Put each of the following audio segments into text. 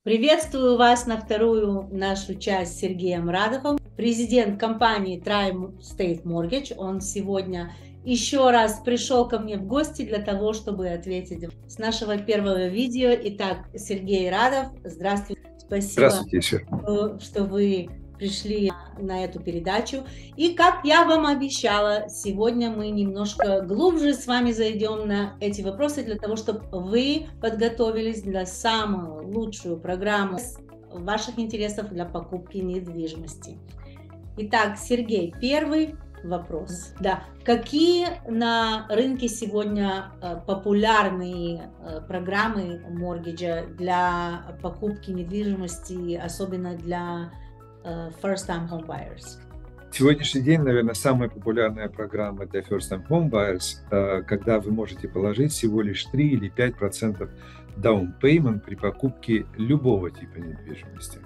Приветствую вас на вторую нашу часть с Сергеем Радовым, президент компании Tri-State Mortgage. Он сегодня еще раз пришел ко мне в гости для того, чтобы ответить с нашего первого видео. Итак, Сергей Радов, здравствуйте. Спасибо, что вы пришли на эту передачу. И как я вам обещала, сегодня мы немножко глубже с вами зайдем на эти вопросы для того, чтобы вы подготовились для самую лучшую программу ваших интересов для покупки недвижимости. Итак, Сергей, первый вопрос. Да. Какие на рынке сегодня популярные программы моргиджа для покупки недвижимости, особенно для first-time home buyers? Сегодняшний день, наверное, самая популярная программа для first-time home buyers, когда вы можете положить всего лишь 3 или 5% down payment при покупке любого типа недвижимости.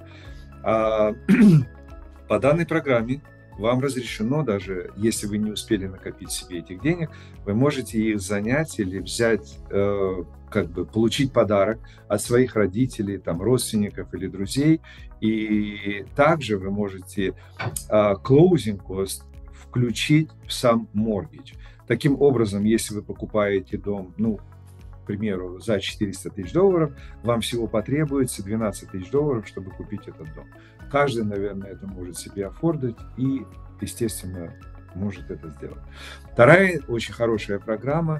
По данной программе вам разрешено, даже если вы не успели накопить себе этих денег, вы можете их занять или взять, получить подарок от своих родителей, родственников или друзей. И также вы можете closing cost включить в сам mortgage. Таким образом, если вы покупаете дом, к примеру, за $400 тысяч, вам всего потребуется $12 тысяч, чтобы купить этот дом. Каждый, наверное, это может себе аффордить и, естественно, может это сделать. Вторая очень хорошая программа,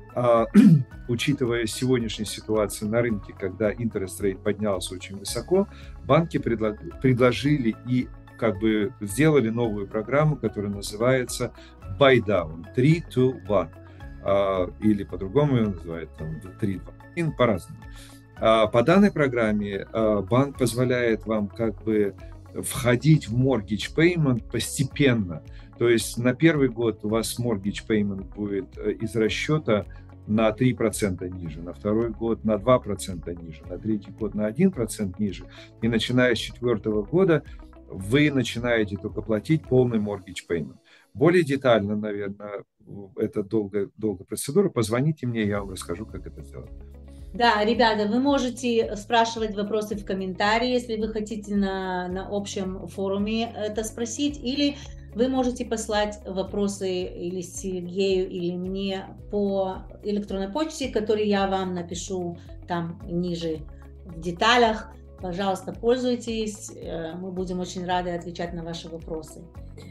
учитывая сегодняшнюю ситуацию на рынке, когда interest rate поднялся очень высоко, банки предложили и сделали новую программу, которая называется Buy Down 3 to 1, или по-другому ее называют 3 to 1, по-разному. По данной программе банк позволяет вам входить в mortgage payment постепенно. То есть на первый год у вас mortgage payment будет из расчета на 3% ниже, на второй год на 2% ниже, на третий год на 1% ниже. И начиная с 4-го года вы начинаете только платить полный mortgage payment. Более детально, наверное, это долгая процедура. Позвоните мне, я вам расскажу, как это сделать. Да, ребята, вы можете спрашивать вопросы в комментарии, если вы хотите на общем форуме это спросить, или вы можете послать вопросы или Сергею, или мне по электронной почте, которую я вам напишу там ниже в деталях. Пожалуйста, пользуйтесь, мы будем очень рады отвечать на ваши вопросы.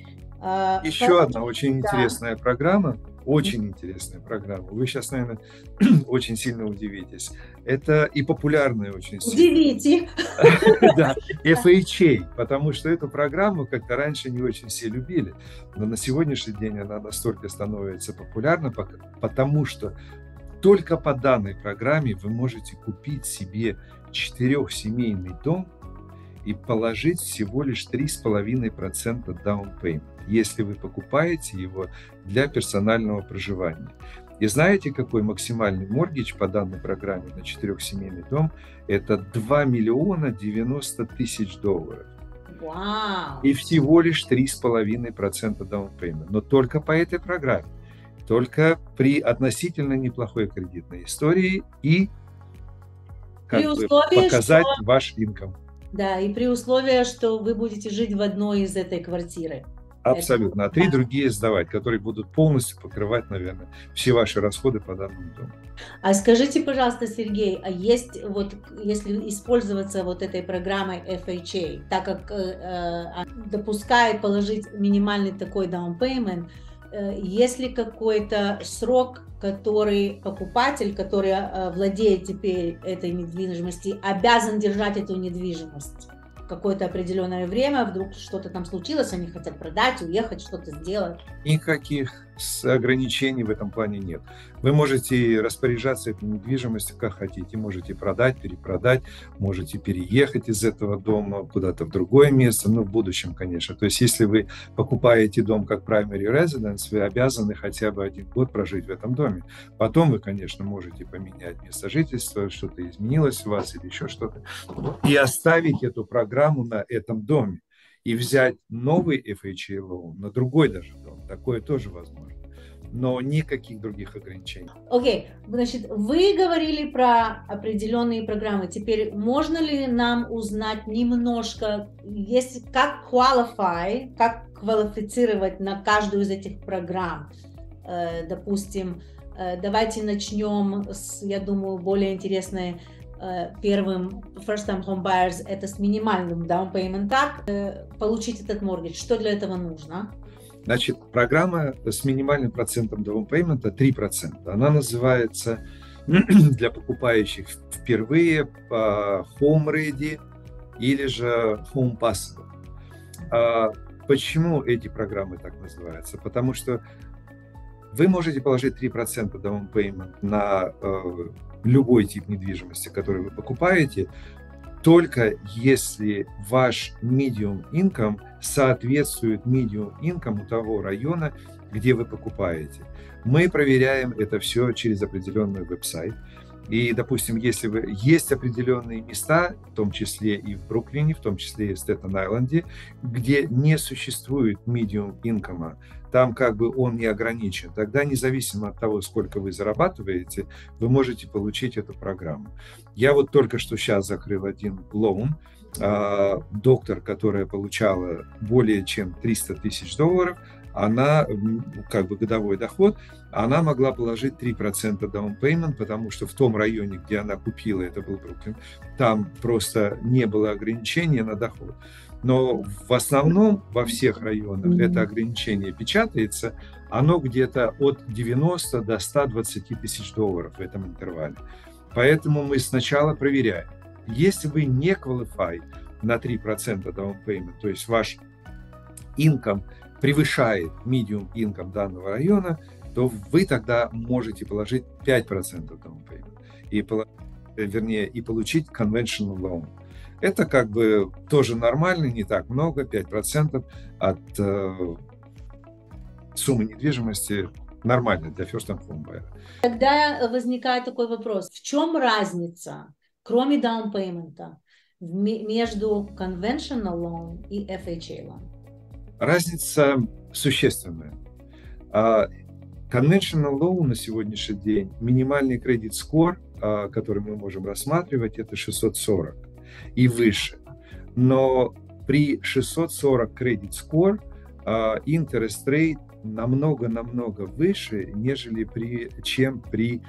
Еще одна очень интересная программа. Очень интересная программа. Вы сейчас, наверное, очень сильно удивитесь. Это и популярная очень сильно. Удивите. Да, FHA, потому что эту программу как-то раньше не очень все любили. Но на сегодняшний день она настолько становится популярна, потому что только по данной программе вы можете купить себе 4-семейный дом и положить всего лишь 3,5% down payment, если вы покупаете его для персонального проживания. И знаете, какой максимальный моргидж по данной программе на 4-семейный дом? Это $2 900 000. Вау! И всего лишь 3,5% down payment. Но только по этой программе. Только при относительно неплохой кредитной истории и показать ваш инком. Да, и при условии, что вы будете жить в одной из этой квартиры. Абсолютно. А 3 другие сдавать, которые будут полностью покрывать, наверное, все ваши расходы по данному дому. А скажите, пожалуйста, Сергей, а есть если использоваться этой программой FHA, так как допускает положить минимальный такой down payment, есть ли какой-то срок, который покупатель, который владеет теперь этой недвижимостью, обязан держать эту недвижимость какое-то определенное время, вдруг что-то там случилось, они хотят продать, уехать, что-то сделать? Никаких ограничений в этом плане нет. Вы можете распоряжаться этой недвижимостью как хотите. Можете продать, перепродать, можете переехать из этого дома куда-то в другое место, в будущем, конечно. То есть, если вы покупаете дом как primary residence, вы обязаны хотя бы 1 год прожить в этом доме. Потом вы, конечно, можете поменять место жительства, что-то изменилось у вас или еще что-то, и оставить эту программу на этом доме. И взять новый FHA loan на другой даже дом. Такое тоже возможно. но никаких других ограничений. Окей, значит, вы говорили про определенные программы. Теперь можно ли нам узнать немножко, как как квалифицировать на каждую из этих программ? Допустим, давайте начнем с, я думаю, более интересной первым First Time Home Buyers, это с минимальным down payment. Как получить этот mortgage? Что для этого нужно? Значит, программа с минимальным процентом down payment 3%. Она называется для покупающих впервые Home Ready или же Home Possible. Почему эти программы так называются? Потому что вы можете положить 3% down payment на любой тип недвижимости, который вы покупаете, только если ваш medium income соответствует medium income того района, где вы покупаете. Мы проверяем это все через определенный веб-сайт. И, допустим, если есть определенные места, в том числе и в Бруклине, в том числе и в Стэттен-Айленде, где не существует medium income, там как бы он не ограничен, тогда независимо от того, сколько вы зарабатываете, вы можете получить эту программу. Я вот только что сейчас закрыл один лоун, доктор, которая получала более чем $300 тысяч, она, как бы годовой доход, она могла положить 3% down payment, потому что в том районе, где она купила, это был Бруклин, там просто не было ограничения на доход. Но в основном во всех районах это ограничение печатается, оно где-то от 90 до 120 тысяч долларов в этом интервале. Поэтому мы сначала проверяем. Если вы не qualify на 3% down payment, то есть ваш income превышает medium income данного района, то вы тогда можете положить 5% down payment, и получить conventional loan. Это как бы тоже нормально, не так много, 5% от суммы недвижимости нормально для first time home buyer. Тогда возникает такой вопрос, в чем разница, кроме down payment, между conventional loan и FHA loan? Разница существенная. Conventional loan на сегодняшний день, минимальный кредит score, который мы можем рассматривать, это 640 и выше. Но при 640 кредит score interest rate намного выше, нежели чем при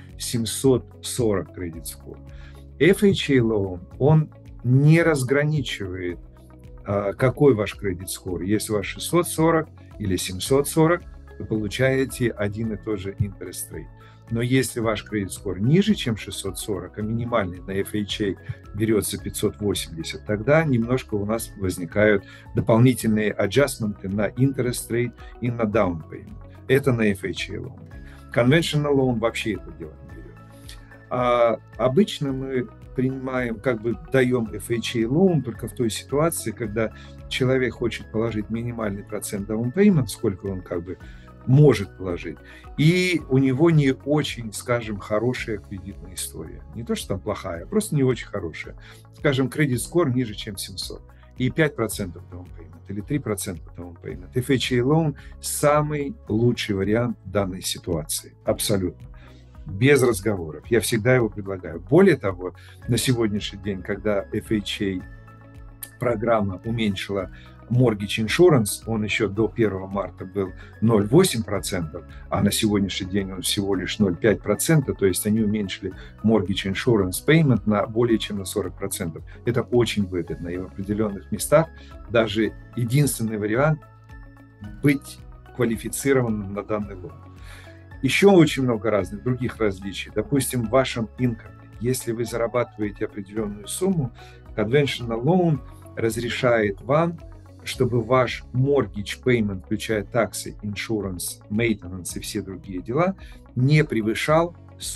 740 кредит score. FHA loan, он не разграничивает, какой ваш кредит score. Если у вас 640 или 740, вы получаете один и тот же interest rate. Но если ваш кредит score ниже, чем 640, а минимальный на FHA берется 580, тогда немножко у нас возникают дополнительные аджастменты на interest rate и на down payment. Это на FHA loan. Conventional loan вообще это дело не берет. Обычно мы принимаем, как бы даем FHA loan только в той ситуации, когда человек хочет положить минимальный процент down payment, сколько он как бы может положить, и у него не очень, скажем, хорошая кредитная история. Не то, что там плохая, а просто не очень хорошая. Скажем, кредит скор ниже, чем 700, и 5% down payment, или 3% down payment. FHA loan самый лучший вариант данной ситуации, абсолютно. Без разговоров. Я всегда его предлагаю. Более того, на сегодняшний день, когда FHA программа уменьшила mortgage insurance, он еще до 1 марта был 0,8%, а на сегодняшний день он всего лишь 0,5%, то есть они уменьшили mortgage insurance payment на более чем на 40%. Это очень выгодно, и в определенных местах даже единственный вариант быть квалифицированным на данный лон. Еще очень много разных других различий. Допустим, в вашем income, если вы зарабатываете определенную сумму, conventional loan разрешает вам, чтобы ваш mortgage payment, включая таксы, insurance, maintenance и все другие дела, не превышал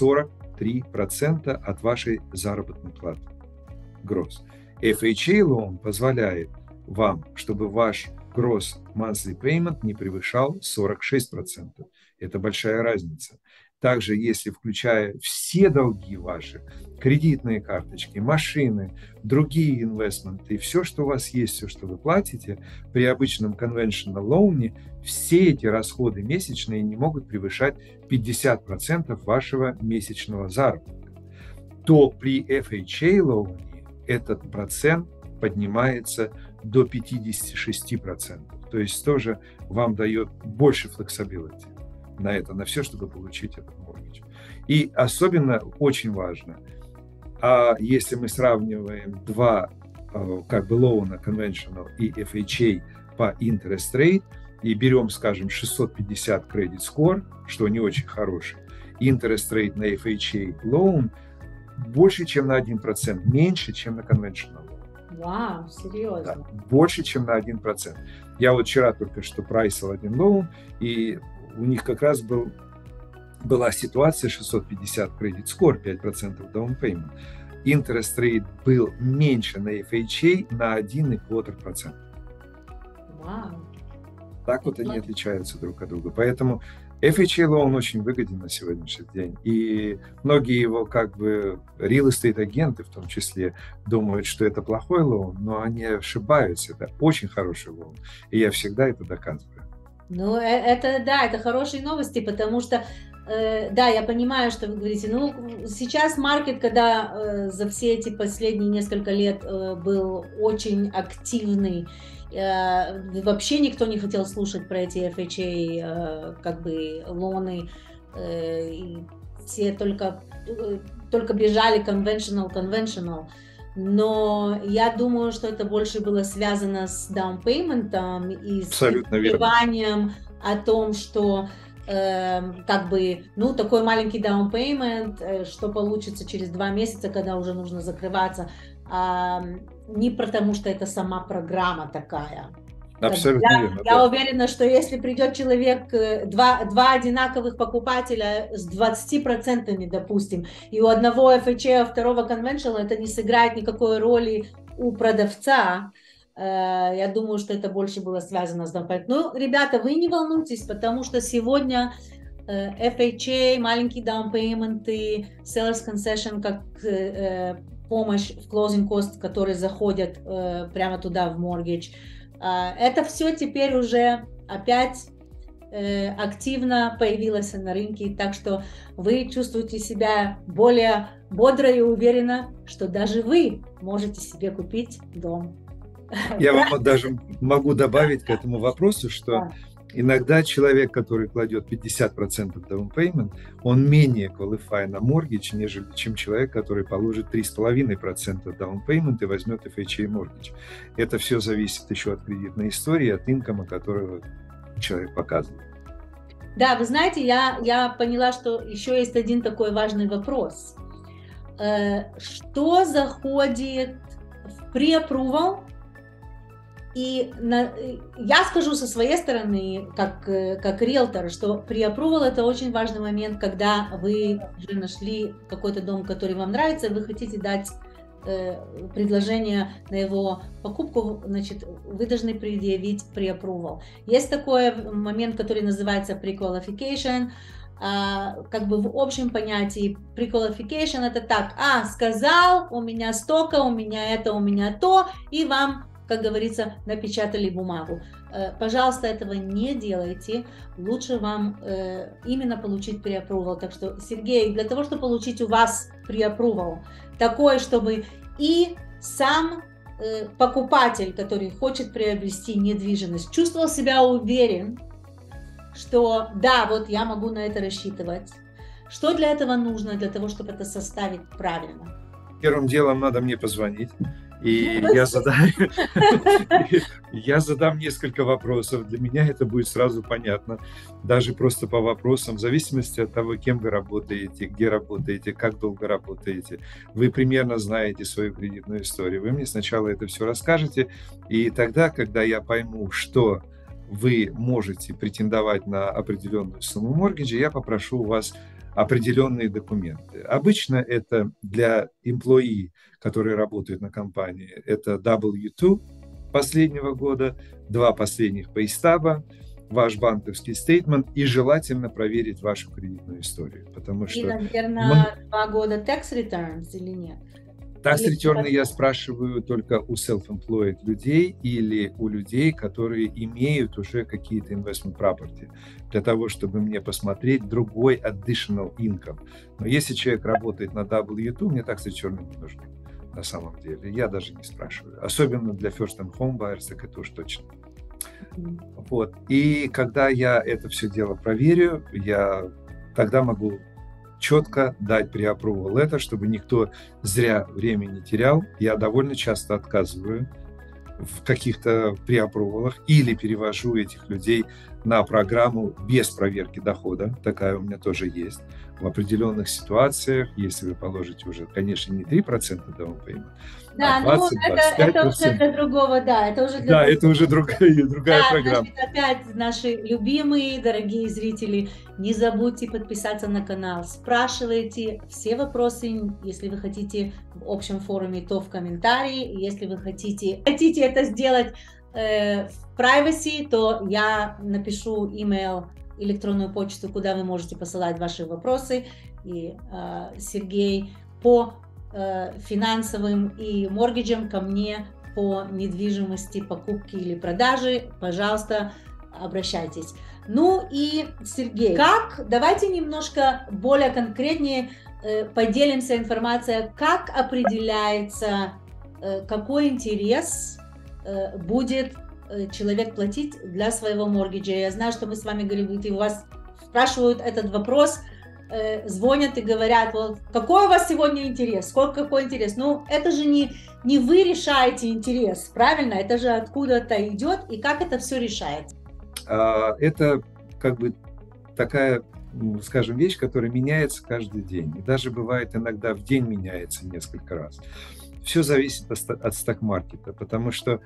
43% от вашей заработной платы. Gross. FHA loan позволяет вам, чтобы ваш gross monthly payment не превышал 46%. Это большая разница. также если включая все долги ваши, кредитные карточки, машины, другие инвестменты и все, что у вас есть, все, что вы платите, при обычном conventional loan, все эти расходы месячные не могут превышать 50% вашего месячного заработка. То при FHA loan этот процент поднимается до 56%. То есть тоже вам дает больше flexibility на это, на все, чтобы получить этот mortgage. И особенно очень важно, если мы сравниваем два как бы лоуна, conventional и FHA по interest rate, и берем, скажем, 650 credit score, что не очень хороший, interest rate на FHA loan больше, чем на 1%, меньше, чем на conventional. Вау, серьезно? Да, больше, чем на 1%. Я вот вчера только что прайсил один лоун, и у них как раз была ситуация 650 credit score, 5% down payment. Interest rate был меньше на FHA на 1,25%. Вау. Так вот они отличаются друг от друга. Поэтому FHA loan очень выгоден на сегодняшний день. И многие его как бы real estate агенты в том числе думают, что это плохой лоун, но они ошибаются. Это очень хороший лоун. И я всегда это доказываю. Ну, это хорошие новости, потому что, да, я понимаю, что вы говорите, ну, сейчас маркет, когда за все эти последние несколько лет был очень активный, вообще никто не хотел слушать про эти FHA, как бы, лоны, и все только бежали conventional. Но я думаю, что это больше было связано с down payment и с переживанием о том, что как бы, ну, такой маленький down payment, что получится через 2 месяца, когда уже нужно закрываться, не потому что это сама программа такая. Абсолютно верно. Я уверена, что если придет человек, два одинаковых покупателя с 20%, допустим, и у одного FHA, а второго conventional, это не сыграет никакой роли у продавца. Я думаю, что это больше было связано с down payment. Ну, ребята, вы не волнуйтесь, потому что сегодня FHA, маленькие down payment, sellers concession, как помощь в closing cost, которые заходят прямо туда в mortgage, это все теперь уже опять активно появилось на рынке, так что вы чувствуете себя более бодро и уверенно, что даже вы можете себе купить дом. Я вам даже могу добавить к этому вопросу, что иногда человек, который кладет 50% down payment, он менее qualify на mortgage, нежели чем человек, который положит 3,5% down payment и возьмет FHA mortgage. Это все зависит еще от кредитной истории, от инкома, которого человек показывает. Да, вы знаете, я поняла, что еще есть один такой важный вопрос. Что заходит в pre-approval? И я скажу со своей стороны, как риэлтор, что pre-approval это очень важный момент, когда вы уже нашли какой-то дом, который вам нравится, и вы хотите дать предложение на его покупку, значит, вы должны предъявить pre-approval. Есть такой момент, который называется pre-qualification. Как бы в общем понятии pre-qualification это так, сказал, у меня столько, у меня это, у меня то, и вам, как говорится, напечатали бумагу. Пожалуйста, этого не делайте. Лучше вам именно получить pre-approval. Так что, Сергей, для того, чтобы получить у вас pre-approval, такой, чтобы и сам покупатель, который хочет приобрести недвижимость, чувствовал себя уверен, что да, вот я могу на это рассчитывать. Что для этого нужно, для того, чтобы это составить правильно? Первым делом надо мне позвонить. И я задам несколько вопросов. Для меня это будет сразу понятно. Даже просто по вопросам, в зависимости от того, кем вы работаете, где работаете, как долго работаете. Вы примерно знаете свою кредитную историю. Вы мне сначала это все расскажете. И тогда, когда я пойму, что вы можете претендовать на определенную сумму моргиджа, я попрошу у вас определенные документы. Обычно это для employee, которые работают на компании, это W2 последнего года, 2 последних пейстаба ваш банковский стейтмент и желательно проверить вашу кредитную историю, потому что... И, наверное, 2 года tax returns или нет? Tax-return я спрашиваю только у self-employed людей или у людей, которые имеют уже какие-то investment property, для того, чтобы мне посмотреть другой additional income. Но если человек работает на W2, мне tax-return не нужны на самом деле. Я даже не спрашиваю. Особенно для first-time home buyers, так это уж точно. Вот. И когда я это все дело проверю, я тогда могу четко дать pre-approval letter, чтобы никто зря время не терял. Я довольно часто отказываю в каких-то pre-approvалах или перевожу этих людей на программу без проверки дохода. Такая у меня тоже есть. В определенных ситуациях, если вы положите уже, конечно, не 3% down payment, да, 20, это уже для другого, да, это уже для да, другого. Это уже другая программа. Значит, опять наши любимые, дорогие зрители, не забудьте подписаться на канал, спрашивайте все вопросы, если вы хотите в общем форуме, то в комментарии, если вы хотите это сделать в privacy, то я напишу email, электронную почту, куда вы можете посылать ваши вопросы, и Сергей по финансовым и моргиджам ко мне по недвижимости, покупки или продажи, пожалуйста, обращайтесь. Ну и, Сергей, давайте немножко более конкретнее поделимся информацией, как определяется, какой интерес будет человек платить для своего моргиджа. Я знаю, что мы с вами говорили, у вас спрашивают этот вопрос, звонят и говорят, вот, какой у вас сегодня интерес, какой интерес. Ну, это же не вы решаете интерес, правильно? Это же откуда-то идет, и как это все решается? Это как бы такая, скажем, вещь, которая меняется каждый день. И даже бывает иногда в день меняется несколько раз. Все зависит от сток-маркета, потому что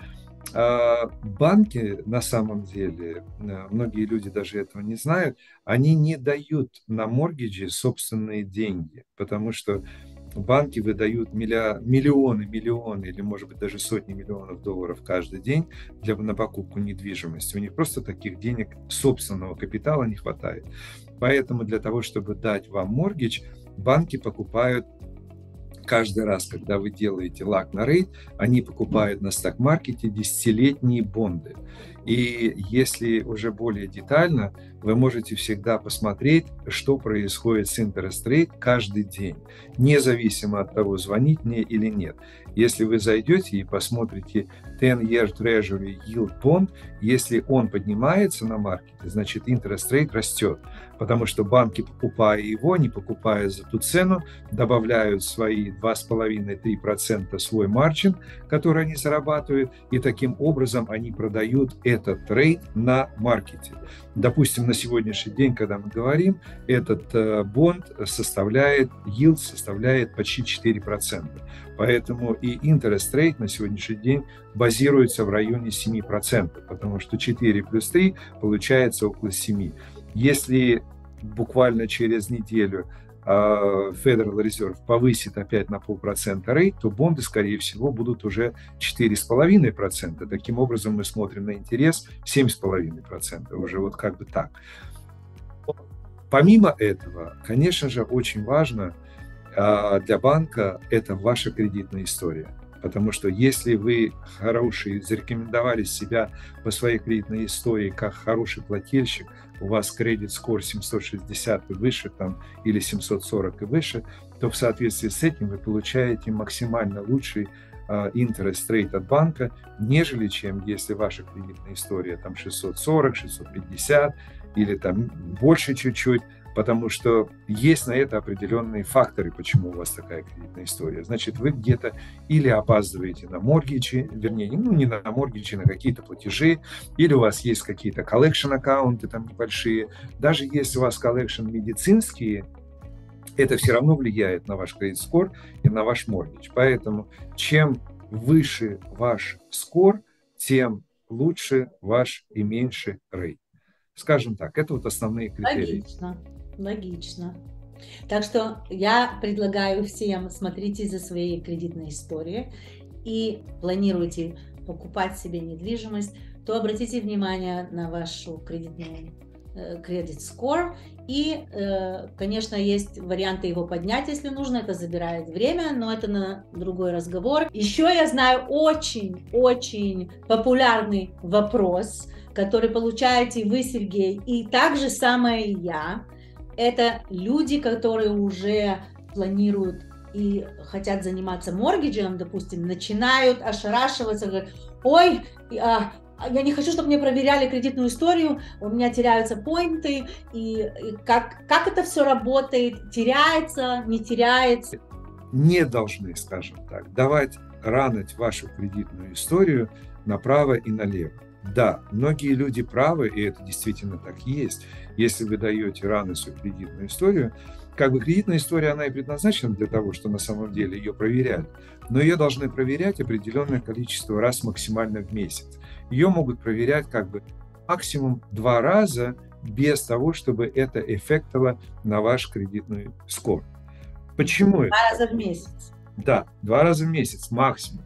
банки, на самом деле, многие люди даже этого не знают, они не дают на моргиджи собственные деньги, потому что банки выдают миллионы или, может быть, даже сотни миллионов долларов каждый день на покупку недвижимости. У них просто таких денег, собственного капитала не хватает. Поэтому для того, чтобы дать вам моргидж, банки покупают каждый раз, когда вы делаете lock на rate, они покупают на сток-маркете 10-летние бонды. И если уже более детально, вы можете всегда посмотреть, что происходит с interest rate каждый день, независимо от того, звонить мне или нет. Если вы зайдете и посмотрите 10-year Treasury Yield Bond, если он поднимается на маркете, значит interest rate растет, потому что банки, покупая его, не покупая за ту цену, добавляют свои 2,5-3% свой маржин, который они зарабатывают, и таким образом они продают этот трейд на маркете. Допустим, на сегодняшний день, когда мы говорим, этот бонд yield составляет почти 4%. Поэтому и interest rate на сегодняшний день базируется в районе 7%, потому что 4 плюс 3 получается около 7. Если буквально через неделю Federal Reserve повысит опять на 0,5% рейт, то бонды, скорее всего, будут уже 4,5%. Таким образом, мы смотрим на интерес 7,5%. Уже вот как бы так. Помимо этого, конечно же, очень важно для банка это ваша кредитная история. Потому что если вы хороший, зарекомендовали себя по своей кредитной истории как хороший плательщик, у вас кредит-скор 760 и выше, там, или 740 и выше, то в соответствии с этим вы получаете максимально лучший interest rate от банка, нежели чем если ваша кредитная история там 640, 650 или там больше чуть-чуть, потому что есть на это определенные факторы, почему у вас такая кредитная история. Значит, вы где-то или опаздываете на моргиджи, вернее, не на моргиджи, на какие-то платежи, или у вас есть какие-то collection аккаунты там небольшие. Даже если у вас collection медицинские, это все равно влияет на ваш кредит-скор и на ваш моргидж. Поэтому чем выше ваш скор, тем лучше ваш и меньше рейт. Скажем так, это вот основные критерии. Логично. Так что я предлагаю всем, смотрите за своей кредитной историей и планируйте покупать себе недвижимость то обратите внимание на вашу кредитную credit score. И, конечно, есть варианты его поднять, если нужно. Это забирает время, но это на другой разговор. Еще я знаю очень-очень популярный вопрос, который получаете вы, Сергей, и также самое и я. Это люди, которые уже планируют и хотят заниматься моргиджем, допустим, начинают ошарашиваться, говорят: ой, я не хочу, чтобы мне проверяли кредитную историю, у меня теряются поинты, и как это все работает, теряется, не теряется. Не должны, скажем так, давать ранить вашу кредитную историю направо и налево. Да, многие люди правы, и это действительно так и есть. Если вы даете рано свою кредитную историю, как бы кредитная история, она и предназначена для того, что на самом деле ее проверяют, но ее должны проверять определенное количество раз максимально в месяц. Ее могут проверять как бы максимум 2 раза без того, чтобы это эффектило на ваш кредитный скор. Почему 2 это? раза в месяц. Да, 2 раза в месяц максимум.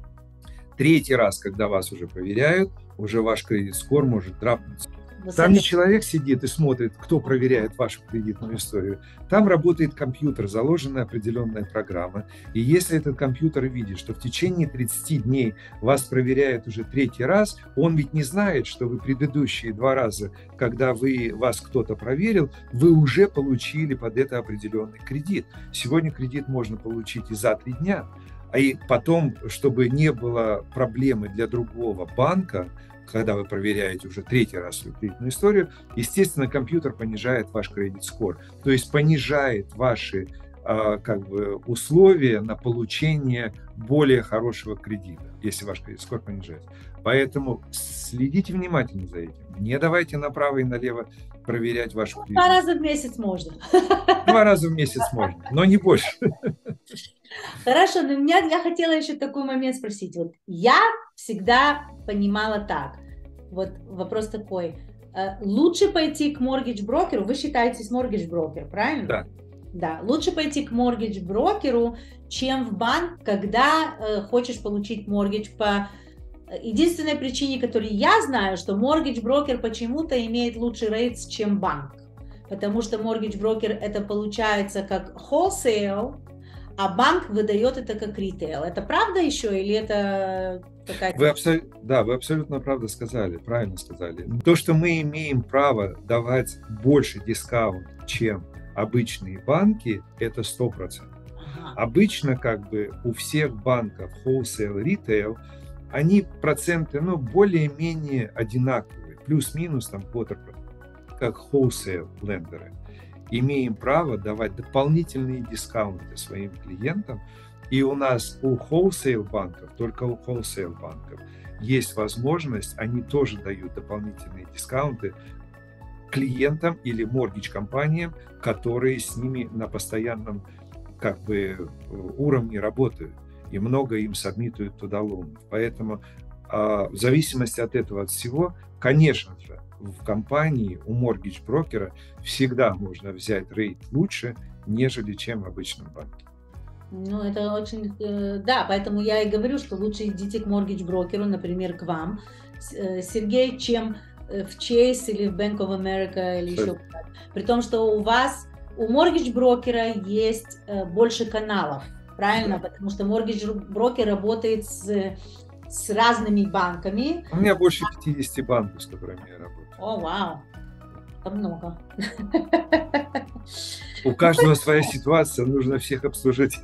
3-й раз, когда вас уже проверяют, уже ваш кредит-скор может драпнуться. Там не человек сидит и смотрит, кто проверяет вашу кредитную историю. Там работает компьютер, заложена определенная программа. И если этот компьютер видит, что в течение 30 дней вас проверяют уже 3-й раз, он ведь не знает, что вы предыдущие 2 раза, когда вас кто-то проверил, вы уже получили под это определенный кредит. Сегодня кредит можно получить и за 3 дня. И потом, чтобы не было проблемы для другого банка, когда вы проверяете уже 3-й раз свою кредитную историю, естественно, компьютер понижает ваш кредит-скор, то есть понижает ваши условия на получение более хорошего кредита, если ваш кредит-скор понижается. Поэтому следите внимательно за этим. Не давайте направо и налево проверять вашу кредитную. 2 раза в месяц можно. 2 раза в месяц можно, но не больше. Хорошо, но я хотела еще такой момент спросить. Вот я всегда понимала так. Вот вопрос такой. Лучше пойти к моргидж-брокеру, вы считаетесь моргидж-брокер, правильно? Да. Да, лучше пойти к моргидж-брокеру, чем в банк, когда хочешь получить моргидж по единственной причине, которую я знаю, что моргидж-брокер почему-то имеет лучший рейтс, чем банк. Потому что моргидж-брокер это получается как wholesale, а банк выдает это как ритейл. Это правда еще или это какая-то... Вы абсолютно правильно сказали. То, что мы имеем право давать больше дискаунт, чем обычные банки, это 100%. Ага. Обычно как бы у всех банков wholesale, retail, они проценты более-менее одинаковые, плюс-минус там quarter, как wholesale лендеры. Имеем право давать дополнительные дискаунты своим клиентам. И у нас у wholesale банков, только у wholesale банков, есть возможность, они тоже дают дополнительные дискаунты клиентам или mortgage-компаниям, которые с ними на постоянном уровне работают. И много им сабмитуют туда лоунов. Поэтому в зависимости от этого, от всего, конечно же, в компании у моргидж-брокера всегда можно взять рейт лучше, нежели чем в обычном банке. Это очень... Да, поэтому я и говорю, что лучше идите к моргидж-брокеру, например, к вам, Сергей, чем в Chase или в Bank of America или еще куда-то. При том, что у моргидж-брокера есть больше каналов, правильно? Да. Потому что моргидж-брокер работает с разными банками. У меня больше 50 банков, с которыми я работаю. О, вау, это много. У каждого своя ситуация, нужно всех обслужить.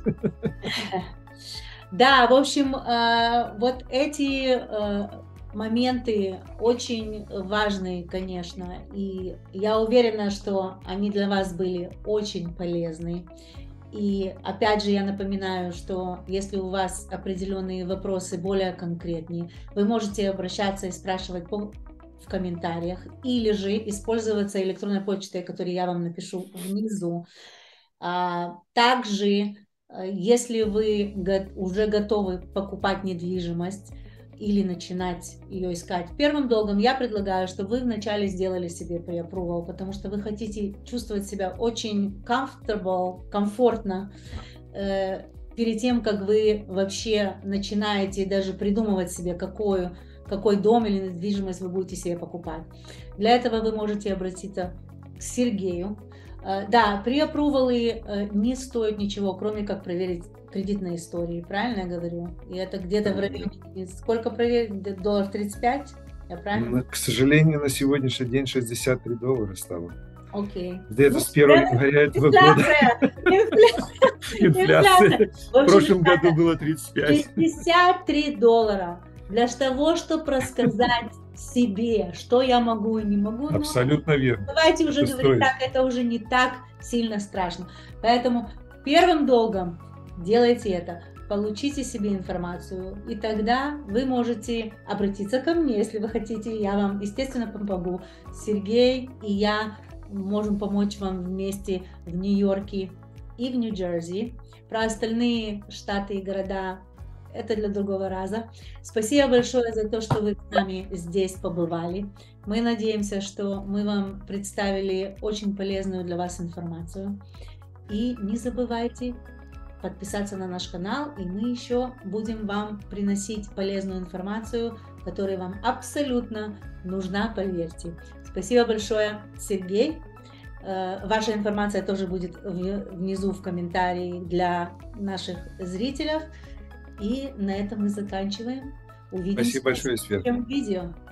Да, в общем, вот эти моменты очень важные, конечно, и я уверена, что они для вас были очень полезны. И опять же я напоминаю, что если у вас определенные вопросы более конкретние, вы можете обращаться и спрашивать в комментариях, или же использоваться электронной почтой, которую я вам напишу внизу. Также, если вы уже готовы покупать недвижимость или начинать ее искать первым долгом, я предлагаю, чтобы вы вначале сделали себе pre-approval, потому что вы хотите чувствовать себя очень комфортно перед тем, как вы вообще начинаете даже придумывать себе, какую какой дом или недвижимость вы будете себе покупать. Для этого вы можете обратиться к Сергею. Да, pre-approval не стоит ничего, кроме как проверить кредитные истории, правильно я говорю? И это где-то в районе, сколько проверить, $35, я правильно? К сожалению, на сегодняшний день $63 стало. Окей. Где-то с 1 января этого года. Инфляция. В прошлом году было 35. $53 для того, чтобы рассказать себе, что я могу и не могу. Абсолютно верно. Давайте уже говорить так, это уже не так сильно страшно. Поэтому первым долгом делайте это. Получите себе информацию, и тогда вы можете обратиться ко мне, если вы хотите. Я вам, естественно, помогу. Сергей и я можем помочь вам вместе в Нью-Йорке и в Нью-Джерси. Про остальные штаты и города это для другого раза. Спасибо большое за то, что вы с нами здесь побывали. Мы надеемся, что мы вам представили очень полезную для вас информацию. И не забывайте подписаться на наш канал, и мы еще будем вам приносить полезную информацию, которая вам абсолютно нужна, поверьте. Спасибо большое, Сергей. Ваша информация тоже будет внизу в комментарии для наших зрителей. И на этом мы заканчиваем. Увидимся Спасибо большое, Света. в следующем видео.